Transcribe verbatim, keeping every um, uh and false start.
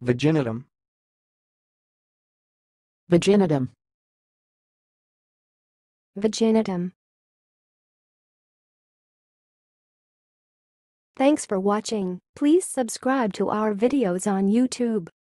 Vaginotome. Vaginotome. Vaginotome. Thanks for watching. Please subscribe to our videos on YouTube.